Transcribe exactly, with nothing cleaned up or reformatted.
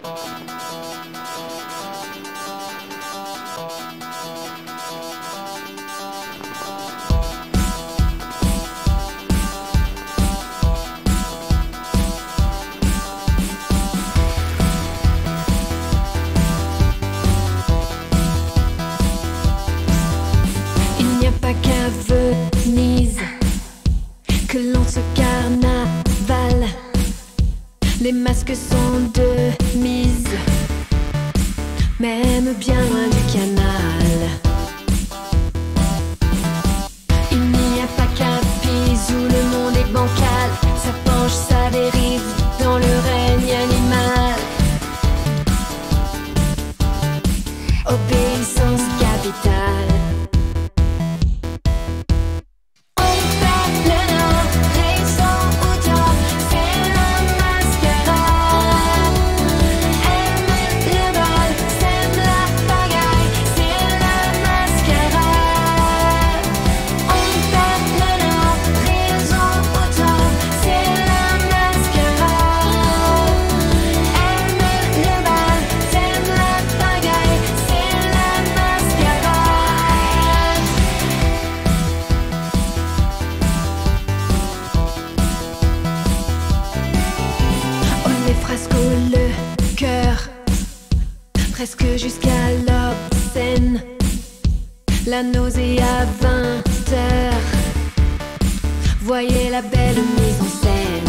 Il n'y a pas qu'à Venise que l'on se carnaval. Les masques sont de mise, même bien loin du canal. Il n'y a pas qu'à Pise où le monde est bancal. Ça penche, ça dérive dans le règne animal. Obéissance capitale. Le cœur, presque jusqu'à l'obscène. La nausée à vingt heures. Voyez la belle mise en scène.